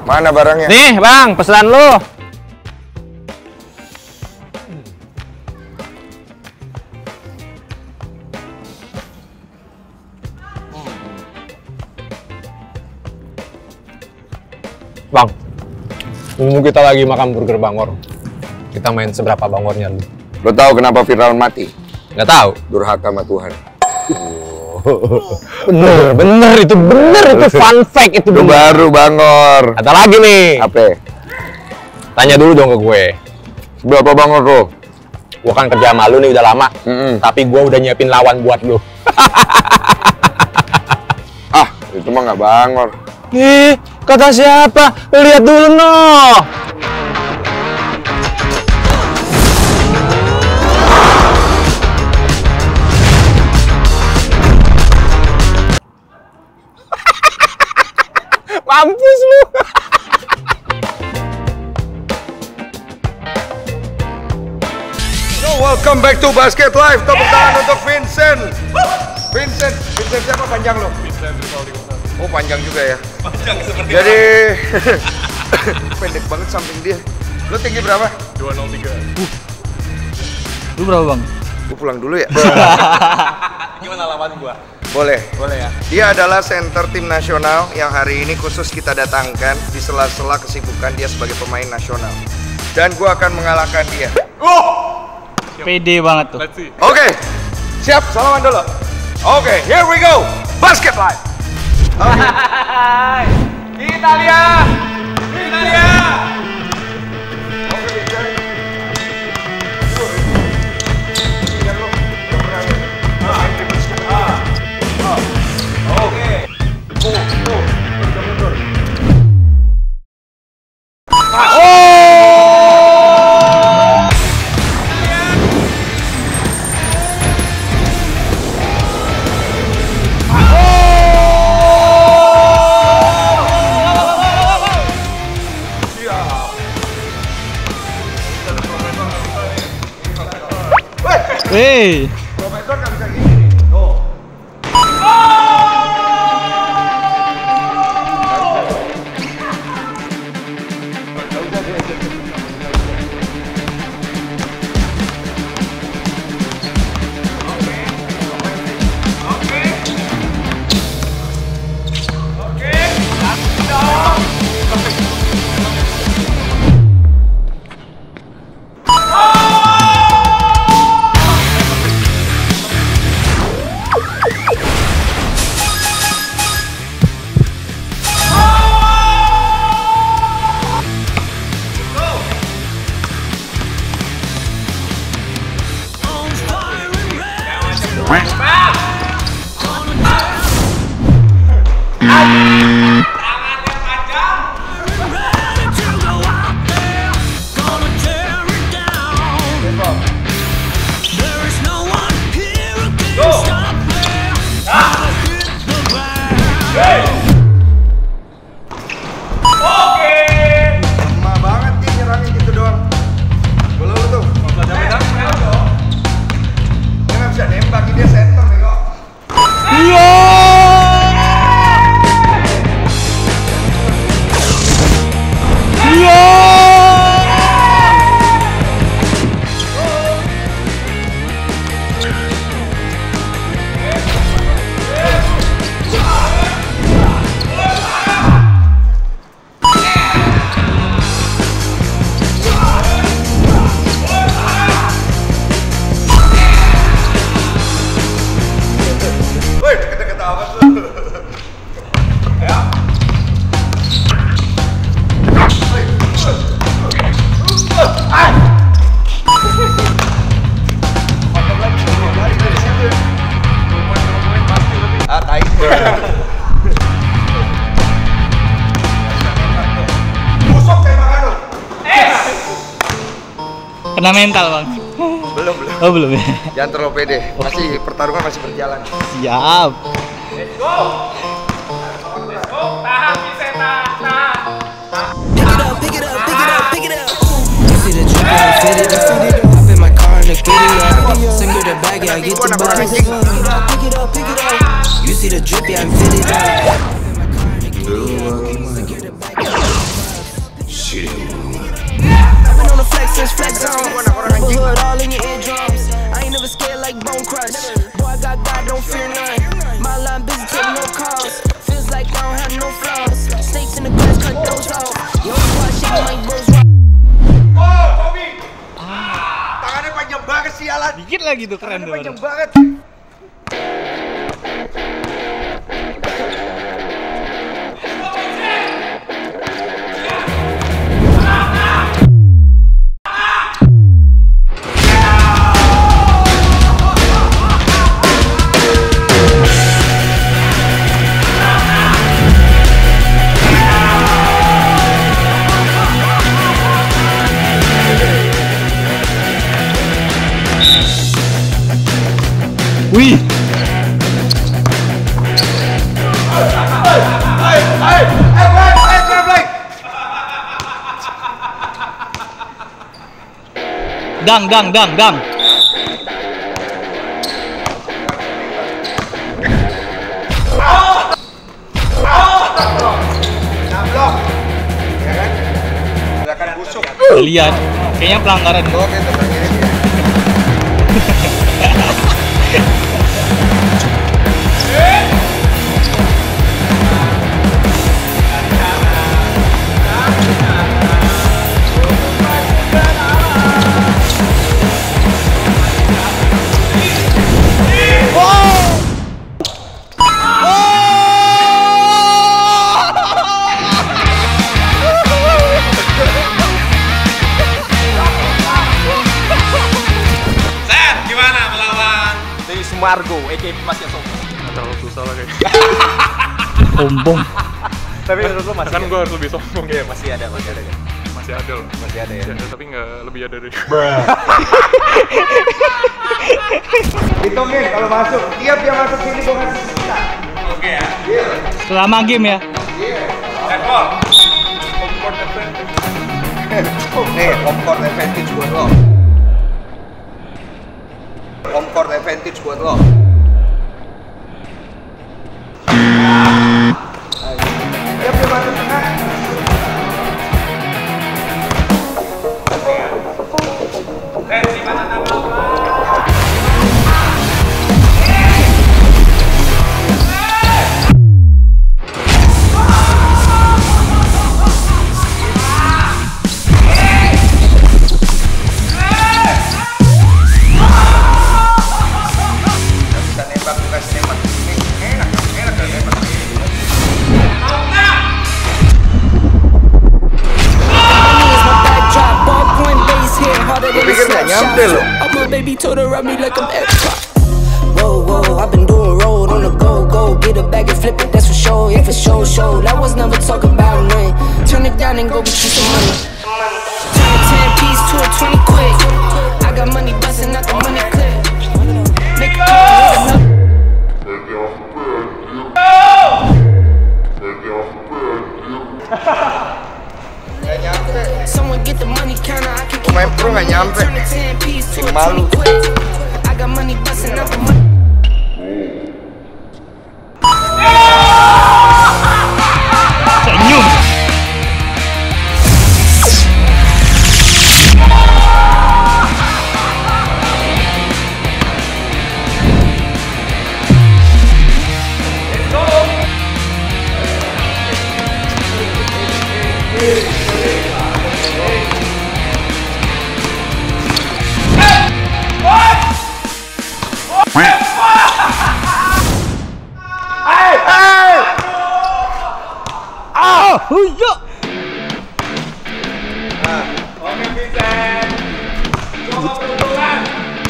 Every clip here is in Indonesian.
Mana barangnya? Nih bang, pesanan lu. Bang, mumpung kita lagi makan burger Bangor, kita main seberapa Bangornya lu? Lo tahu kenapa Firaun mati? Nggak tahu. Durhaka sama Tuhan. Bener itu fun fact itu Itu baru Bangor. Ada lagi nih. Apa? Tanya dulu dong ke gue. Berapa Bangor lo? Gua kan kerja sama lu nih udah lama, tapi gua udah nyiapin lawan buat lu. Ah, itu mah nggak Bangor. Ih, kata siapa? Lihat dulu noh. Mampus lu. So, welcome back to Basket Live. Tepuk tangan untuk Vincent. Vincent siapa panjang lo? Vincent. Oh, panjang juga ya. Panjang seperti Jadi pendek banget samping dia. Lo tinggi berapa? 203. Lu berapa bang? Gue pulang dulu ya. Gimana lawan gua? Boleh. Boleh ya? Dia adalah center tim nasional yang hari ini khusus kita datangkan di sela-sela kesibukan dia sebagai pemain nasional. Dan gue akan mengalahkan dia. Pede banget tuh. Let's see. Oke, siap, salaman dulu. Oke, here we go. Basket Live. Italia! Italia! Wey. Profesor nggak bisa gini. Tuh. Lama banget nih nyerangnya gitu doang. Bola lu tuh. Dia nggak bisa nembak, dia center nih kok. Iya. Iya. Woi, deket-deket amat lu. Ya. Ah, tai. Busuk tembakan lu. Kena mental bang. Belum. Oh belum ya. Jangan terlalu pede. Masih pertarungan masih berjalan. Siap. Tahan, Vincent, tahan. Pick it up, pick it up, pick it up. You see the drip, I fit it up. Hop in my car and the giddy up. Secure the bag, yeah, I get the bag. Pick it up, pick it up. You see the drip, yeah, I'm fitted up. Hop in my car and the giddy up. Secure the bag. since flex on. Neighborhood all in your eardrums. I ain't never scared like Bone Crush. Boy, I got God, don't fear none. My line busy, take no calls. Feels like I don't have no flaws. Snakes in the grass, cut those off. Yo, squad shit, my bros rock. Oh, Tommy. Tangannya panjang banget sih, Alan. Dikit lagi tuh, keren tuh. Panjang banget. Wih. Dang. Nablok. Ya kan? Gerakan busuk. Lihat, kayaknya pelanggaran. Oke, tenang ya. Margo, EKP masih sombong. Terlalu susah lah kayak. Sombong. Tapi menurut lo masih Kan gue harus lebih sombong. Iya, masih ada kan? Masih ada loh. Masih ada ya. Masih ada, tapi nggak lebih ada dari. Hitungin kalau masuk. Tiap yang masuk sini gue kasih sisa. Oke ya. Selama game ya. Level. Nih, home court advantage buat lo. Home court advantage buat lo. Tiap yang masuk tengah. Baby told her rub me like I'm Epcot. Whoa, I've been doing road on the go. Get a bag and flip it, that's for sure. Yeah, for sure. That was never talk about nothing. Turn it down and go get you some money. Turn a 10-piece to a 20 quick. I got money busting out the money clip. Make a call with someone get the money counter. I can Pemain pro nggak nyampe. Bikin malu. I got money busting out the money. Senyum. Huyo. Oke, Vincent. Coba peruntungan.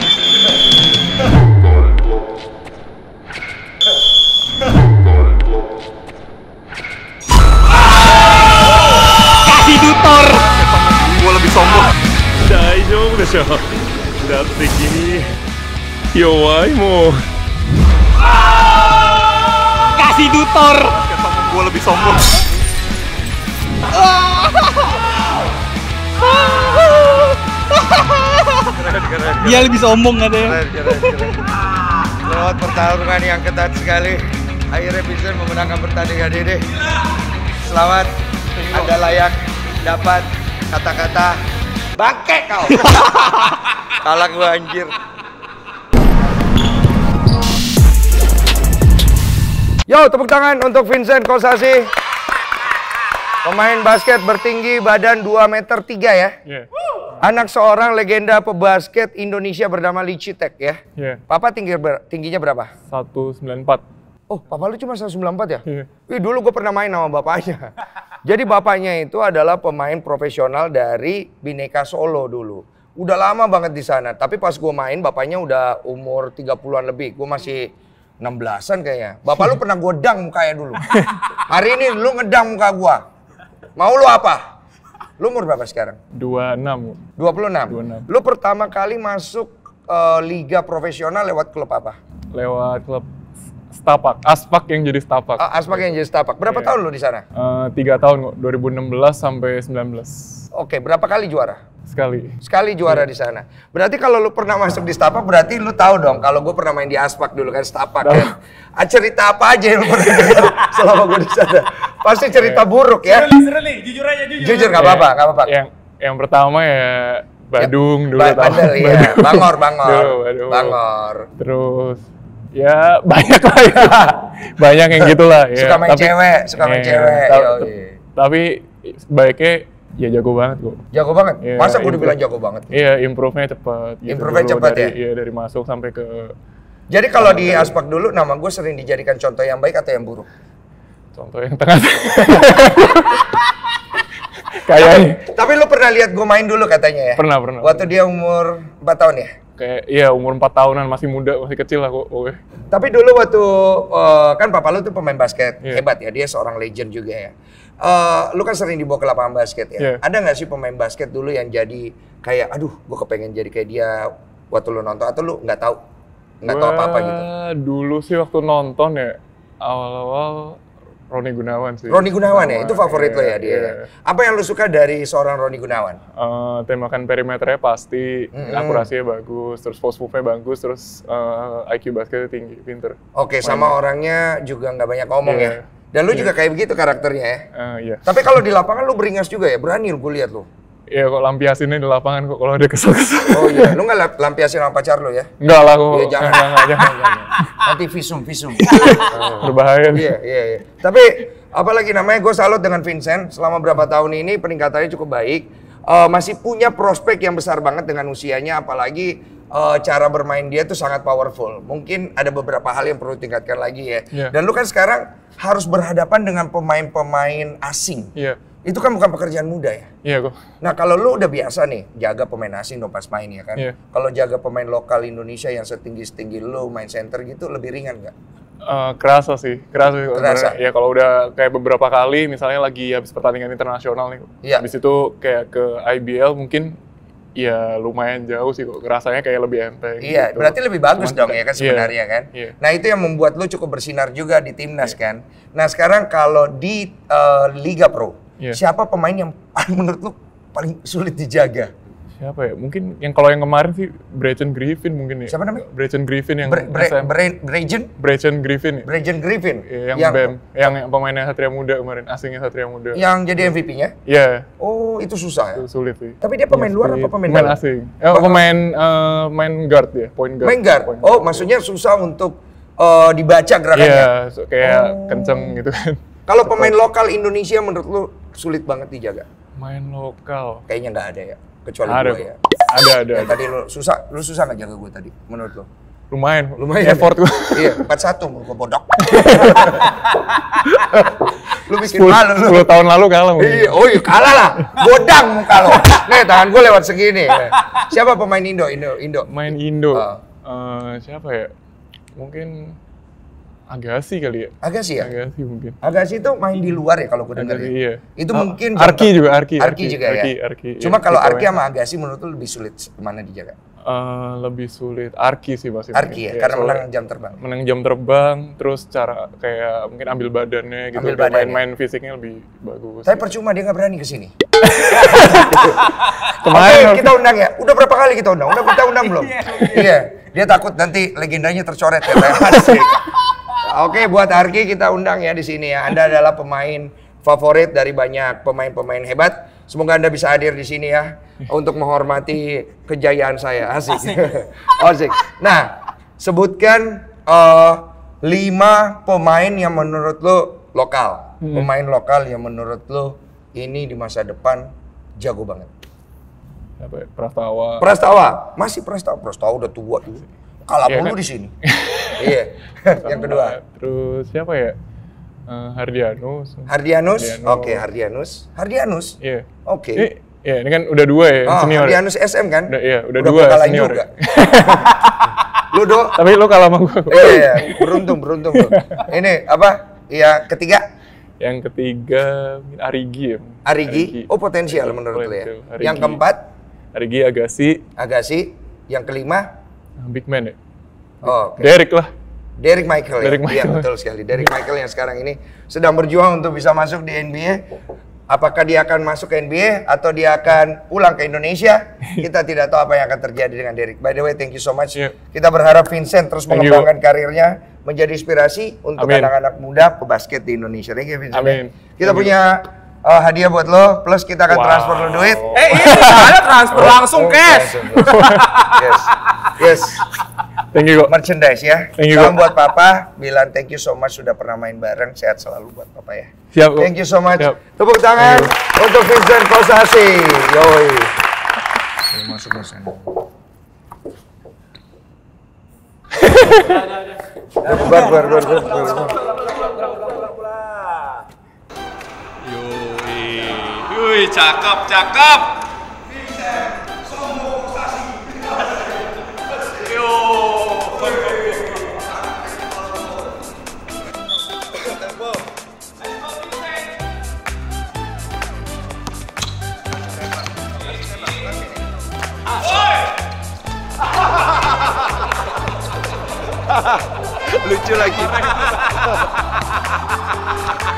Kasih tutor. Gue lebih sombong. Daijoubu desho. Datte kimi yowai mo. Kasih tutor. Gue lebih sombong. Dia lebih sombong katanya. Keren. Lewat pertarungan yang ketat sekali, akhirnya bisa memenangkan pertandingan ini. Selamat, Anda layak dapat kata-kata Bangke kau. Kalah gua anjir. Yo, tepuk tangan untuk Vincent Kosasi. Pemain basket bertinggi badan 2,3 meter ya. Iya. Anak seorang legenda pebasket Indonesia bernama Lee Citek ya. Iya. Papa tingginya berapa? 194. Oh, papa lu cuma 194 ya? Iya. Wih, dulu gue pernah main sama bapaknya. Jadi bapaknya itu adalah pemain profesional dari Bhinneka Solo dulu. Udah lama banget di sana. Tapi pas gue main, bapaknya udah umur 30-an lebih. Gue masih 16-an kayaknya. Bapak lu pernah gue dang mukanya dulu. Hari ini lu ngedang muka gue. Mau lu apa? Lu umur berapa sekarang? 26. 26? Lu pertama kali masuk liga profesional lewat klub apa? Lewat klub Stapak, Aspak yang jadi Stapak. Aspak yang jadi Stapak. Berapa tahun lu di sana? 3 tahun kok, 2016 sampai 19. Oke, berapa kali juara? Sekali Juara di sana. Berarti kalau lu pernah masuk di Stapak, berarti lu tahu dong kalau gue pernah main di Aspak dulu kan, Stapak kan. Cerita apa aja yang lu pernah dengar selama gue di sana? Pasti cerita buruk ya. Seru nih, jujur aja jujur. Jujur nggak apa-apa, nggak apa-apa. Yang pertama ya Badung dulu Bandel, iya. Bangor. Dulu, Bangor. Terus ya banyak lah ya. Banyak yang gitulah ya. Suka main cewek. Tapi baiknya ya jago banget kok. Jago banget? Ya, masa gue dibilang jago banget? Iya, improve-nya cepat. Gitu. Improve-nya cepat ya? Iya, dari masuk sampai ke... Jadi kalau di Aspak dulu, nama gue sering dijadikan contoh yang baik atau yang buruk? Contoh yang tengah. Kayaknya. Tapi lu pernah lihat gue main dulu katanya ya? Pernah. Waktu dia umur 4 tahun ya? Kayak, iya umur 4 tahunan, masih muda, masih kecil lah kok. Tapi dulu waktu, kan papa lu tuh pemain basket, Yeah. hebat ya, dia seorang legend juga ya. Lu kan sering dibawa ke lapangan basket ya. Yeah. Ada nggak sih pemain basket dulu yang jadi kayak, aduh, gue kepengen jadi kayak dia waktu lu nonton, atau lu nggak tahu apa-apa gitu? Dulu sih waktu nonton ya, awal-awal Roni Gunawan sih. Roni Gunawan ya, itu favorit lo ya dia. Iya. Apa yang lu suka dari seorang Roni Gunawan? Tembakan perimeternya pasti, akurasinya bagus, terus post move-nya bagus, terus IQ basketnya tinggi, pinter. Oke, sama orangnya juga nggak banyak ngomong Iya. ya. Dan lu juga kayak begitu karakternya ya. Iya. Tapi kalau di lapangan lu beringas juga ya, berani gue lihat lu. Iya kok lampiasinnya di lapangan kok kalau ada kesel-kesel. Oh iya, lu nggak lampiasin sama pacar lu ya? Enggak lah kok. Iya, jangan. Jangan. Nanti visum. Berbahaya. Iya. Tapi apalagi namanya gue salut dengan Vincent. Selama berapa tahun ini peningkatannya cukup baik. Masih punya prospek yang besar banget dengan usianya. Apalagi cara bermain dia tuh sangat powerful. Mungkin ada beberapa hal yang perlu ditingkatkan lagi ya. Yeah. Dan lu kan sekarang harus berhadapan dengan pemain-pemain asing. Iya. Itu kan bukan pekerjaan mudah ya. Iya kok. Nah kalau lu udah biasa nih jaga pemain asing dong pas main ya kan. Iya. Kalau jaga pemain lokal Indonesia yang setinggi lu main center gitu lebih ringan nggak? Kerasa sih. Kerasa? Ya kalau udah kayak beberapa kali misalnya lagi habis pertandingan internasional nih. Iya. Habis itu kayak ke IBL mungkin ya lumayan jauh sih kok. Rasanya kayak lebih enteng. Iya, gitu. berarti lebih bagus Cuman dong ya kan sebenarnya kan. Iya. Nah itu yang membuat lu cukup bersinar juga di timnas kan. Nah sekarang kalau di Liga Pro, Iya. siapa pemain yang menurut lu paling sulit dijaga? Siapa ya? Mungkin kalau yang kemarin sih Brecen Griffin mungkin ya. Siapa namanya? Brecen Griffin yang Brecen Griffin ya. Griffin? Iya, yang BEM, yang pemainnya Satria Muda kemarin, asingnya Satria Muda. Yang jadi MVP-nya? Iya. Oh itu susah ya? Itu sulit sih. Tapi dia pemain luar apa pemain Pemain dalam? asing. Main guard ya, point guard. Main guard? Point Oh maksudnya susah untuk dibaca gerakannya? Iya, kayak kenceng gitu kan. Kalau pemain lokal Indonesia menurut lu sulit banget dijaga? Main lokal. Kayaknya nggak ada ya, kecuali Ada gue kok. ya. Ada. Ya, tadi lu susah nggak jaga gue tadi menurut lu? Lumayan. ya? Effort gue. Iya, 4-1 mau gue bodok. Lu bikin malu lu. 10 tahun lalu kalah mungkin. Iya, oh iya kalah lah. Godang muka lo. Nih tangan gue lewat segini. Siapa pemain Indo? Main Indo. Ah. Siapa ya? Mungkin Agassi kali ya. Agassi ya? Agassi mungkin. Agassi itu main di luar ya kalau gue dengar ya? Iya. Itu mungkin Arki juga, Arki juga ya? Arki. Cuma Iya, kalau gitu Arki ya. sama Agassi menurut lu lebih sulit mana dijaga? Lebih sulit Arki sih masih. Arki ya? mungkin. Karena soalnya menang jam terbang? Menang jam terbang, terus cara kayak mungkin ambil badannya gitu. Ambil kayak badannya. main fisiknya lebih bagus. Tapi percuma dia nggak berani kesini. Kemarin Oke, kita undang ya. Udah berapa kali kita undang? Udah kita undang belum? Iya. Dia takut nanti legendanya tercoret ya. Oke, buat Arki kita undang ya di sini ya. Anda adalah pemain favorit dari banyak pemain-pemain hebat. Semoga Anda bisa hadir di sini ya untuk menghormati kejayaan saya. Asik. Asik. Nah, sebutkan 5 pemain yang menurut lo lokal. Pemain lokal yang menurut lo ini di masa depan jago banget. Apa ya? Prastawa. Prastawa, masih Prastawa. Prastawa udah tua tuh. Kalah mulu di sini. Iya. Yang kedua. Terus siapa ya? Hardianus. Hardianus. Oke, Hardianus. Hardianus. Iya. Oke. Iya, ini kan udah 2 ya, senior. Hardianus SM kan? Udah 2 gua kalahin senior. juga. Lu Do. Tapi lu kalah sama gua. Iya, beruntung lu. Ini apa? Ya, ketiga. Yang ketiga Arigi ya. Arigi. Oh, potensial menurut lu ya. Arigi. Yang keempat Arigi Agassi. Yang kelima Big Man ya. oh, oke. Derek lah. Derek Michael. Derek Iya, Michael. betul sekali. Derek Michael yang sekarang ini sedang berjuang untuk bisa masuk di NBA. Apakah dia akan masuk ke NBA atau dia akan pulang ke Indonesia? Kita tidak tahu apa yang akan terjadi dengan Derek. By the way, thank you so much. Yeah. Kita berharap Vincent terus Thank you. mengembangkan karirnya, menjadi inspirasi untuk Amin. anak-anak muda pebasket di Indonesia. Thank you, Vincent. Amin. Kita Thank you. punya hadiah buat lo, plus kita akan Wow. transfer lo duit. Ada transfer langsung cash. Yes. Yes. Thank you kok. Merchandise ya. Thank you, Salam Kak. buat Papa, bilang thank you so much sudah pernah main bareng. Sehat selalu buat Papa ya. Siap kok. Thank you so much. Siap. Tepuk tangan untuk Vincent Kosasi. Yoi. Masuk ke sana. Bar. Wih, cakep. Lucu lagi.